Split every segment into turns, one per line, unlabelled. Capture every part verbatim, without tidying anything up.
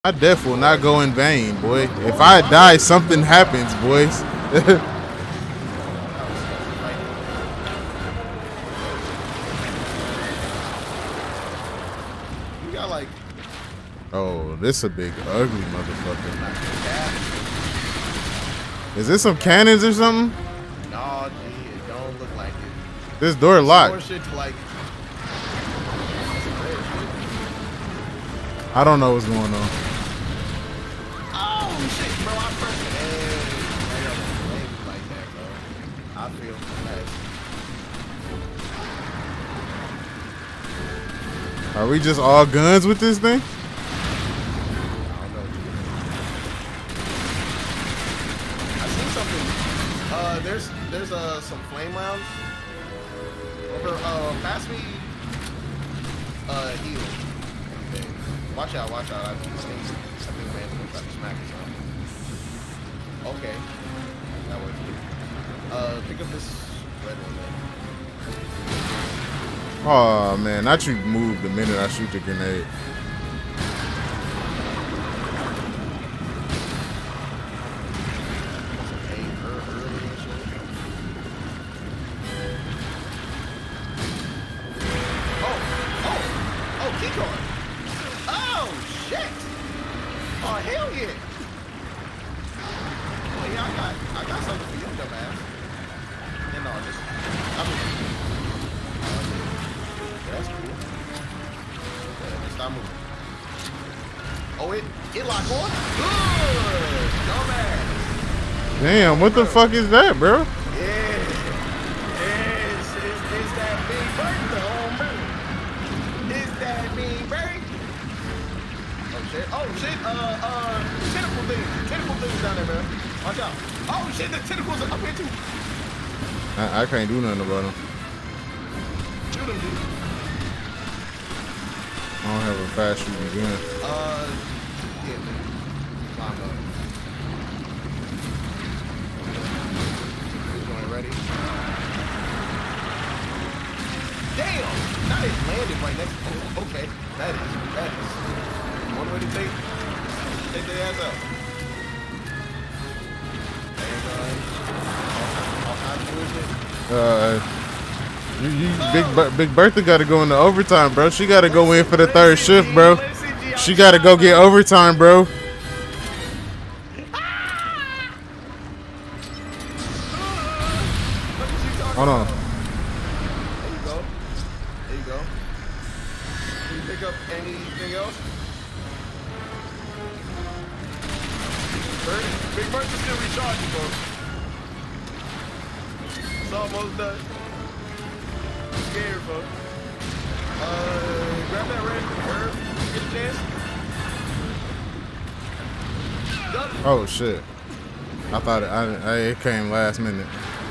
My death will not go in vain, boy. If I die, something happens, boys.
You got like.
Oh, this a big ugly motherfucker. Is this some cannons or something?
No, G, it don't look like it.
This door locked.
More shit to like.
I don't know what's going on.
Oh shit, bro! I pressed it. Hey, I don't like that, bro. I feel bad.
Are we just all guns with this thing?
I don't know. I seen something. Uh, there's there's uh some flame rounds. Over uh pass me. Uh, heal. Okay. Watch out! Watch out! I think I think man's gonna try to smack us on. Okay, that works. Uh, pick up this red one then.
Oh man, not you move the minute I shoot the grenade. Damn, what the fuck is that, bro?
Yeah, it's, it's, it's that big bird, homie. It's that big bird. Oh shit! Oh shit! Uh, uh, tentacle thing, tentacle things down there, man. Watch out! Oh shit! The tentacles are up here too.
I, I can't do nothing about them.
Shoot them, dude.
I don't have a fast shooting gun.
Uh, yeah, man. Climb up. Ready? Damn! Now it landed right next to me. Oh, okay. That is, that is. One way to take, take their ass out. And, uh,
Uh, you, you Big Big Bertha got to go into overtime, bro. She got to go in for the third shift, bro. She got to go get overtime, bro. Hold on.
There you go. There you go. Can you pick up anything else? Bird? Big Bird's still recharging, folks. It's almost done. I'm scared, folks. Uh, grab that red herb. Get a chance. Done.
Oh shit! I thought it, I, I, it came last minute.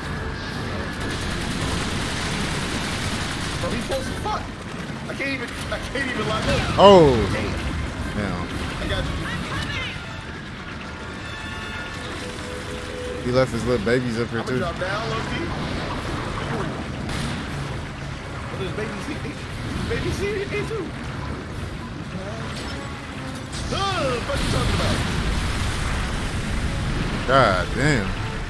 Bro, he's close as fuck. I can't even, I can't even lock up.
Oh!
Damn.
Damn.
I got you.
He left his little babies up here
I'm
too.
gonna drop down, low-key. But there's babies here. There's babies here, here too. Uh, what you talking about?
God damn.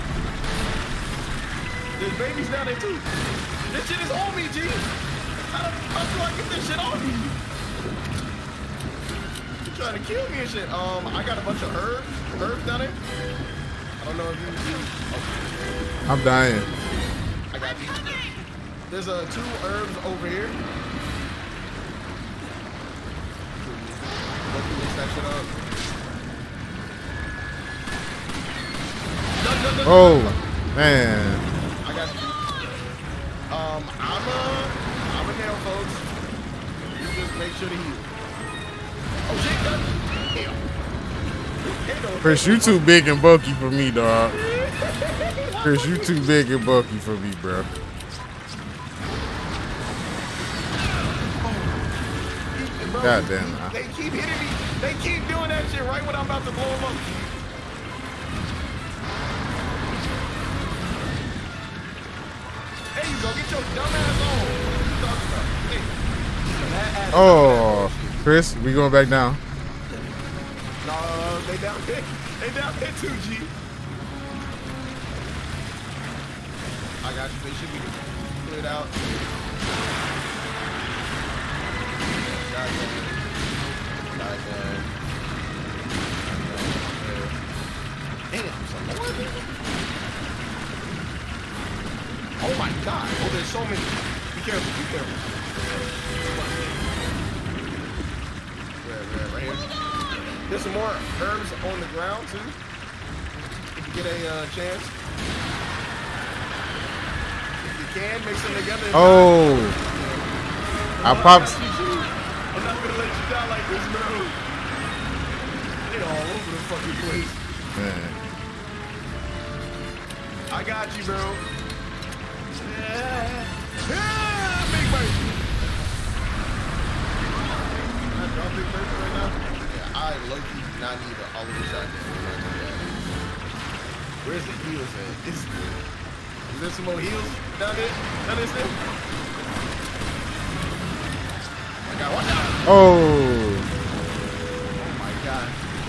There's babies down there too. This shit is on me, G. How, how do I get this shit on me? You're trying to kill me and shit. Um, I got a bunch of herbs, herbs down there. I don't know if you. you okay.
I'm dying.
I got you. There's uh, two herbs over here. Let me mix that shit up. No, no, no,
Oh,
no.
man.
I got you. Um, I'm a, I'm a nail, folks. You just make sure to heal. Oh shit, gun. Damn.
Chris, you too big and bulky for me, dog. Chris, you too big and bulky for me, bro. God damn. Nah.
They keep hitting me. They keep doing that shit right when I'm about to blow them up. There you go. Get your dumb ass on. What are you talking about? Hey.
Oh, Chris, we going back down.
No, they down there. They down there too, G. I got you. They should be cleared out. Shotgun. Shotgun. Damn, some more people. Oh my god. Oh, there's so many. Be careful, be careful. Right, right, right here. There's some more herbs on the ground too. If you get a uh, chance. If you can, mix them together.
Oh. I popped.
I'm not gonna let you down like this, bro. They all over the fucking place.
Man.
I got you, bro. Yeah. Yeah, Big Bird. Can I drop Big Bird right now? Yeah, I low-key do not need all of the shotguns. Where's the heals at? Is, is there some more heals down there? Down this thing? I got one out.
Oh.
Oh my god.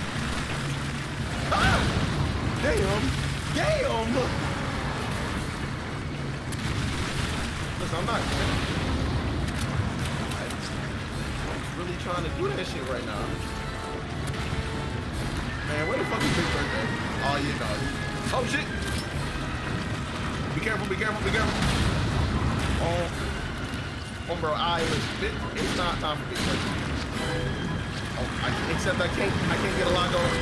Ah! Damn. Damn. Listen, I'm not kidding. I'm really trying to do that shit right now. Man, where the fuck is Big Bird at? Oh, you know. Oh, shit. Be careful, be careful, be careful. Oh. Oh, bro, I listen. It, it's not time for Big Bird. Oh, I, except I can't, I can't get a lock on.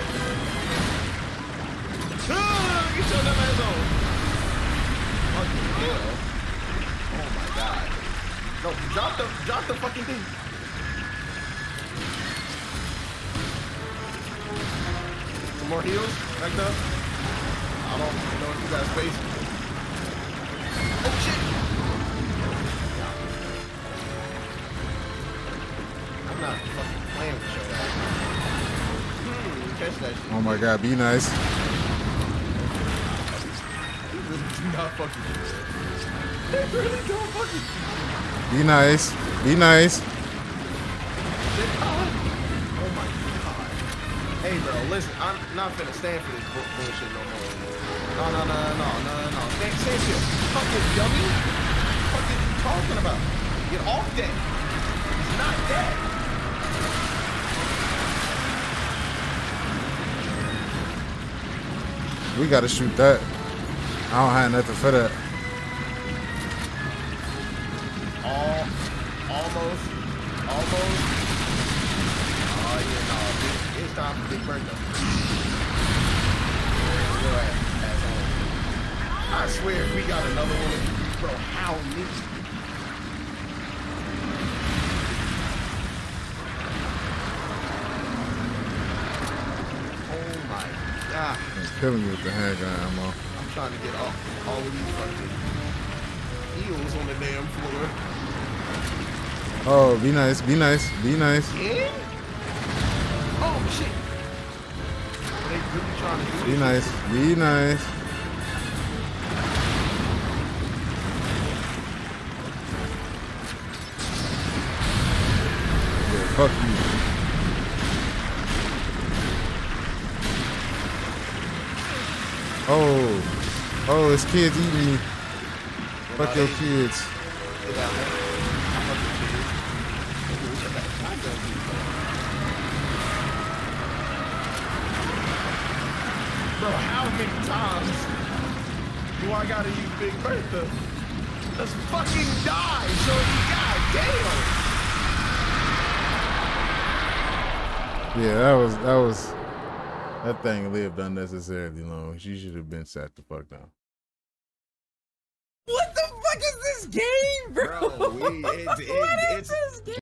Ah, get your dumb ass on. Fucking hell. Oh my god. No, drop the, drop the fucking thing. Some more heals back there. I don't know if you got space. Oh shit! I'm not fucking playing with your ass. Hmm, catch that shit.
Oh my god, be nice.
He really do not fucking do it. They really don't fucking
Be nice. Be nice.
Oh my god. Hey bro, listen, I'm not finna stand for this bu bullshit no more. No, no, no, no, no, no, no. Stand, stand still. Fucking dummy. What are you talking about? Get off that. It's not that.
We gotta shoot that. I don't have nothing for that.
All, almost, almost. Oh yeah, no, it's, it's time for Big Bird though. Your ass, ass on. I swear, if we got another one of these, bro, how many? Oh my god.
It's killing me with the handgun ammo.
I'm trying to get all, all of these fucking heels on the damn floor.
Oh, be nice, be nice, be nice.
And? Oh shit. They really trying to do
Be
this
nice,
shit.
be nice. Yeah, fuck you. Oh. Oh, it's kids eating me. Fuck your kids.
Get down there. I fuck your kids. Ooh, we got that shotgun dude, bro. Bro, how many times do I gotta use Big Bertha? Let's fucking die, shorty. God damn.
Yeah, that was that was that thing lived unnecessarily long. She should have been sat the fuck down.
What the fuck is this game, bro?
Bro, we, it, it, it's,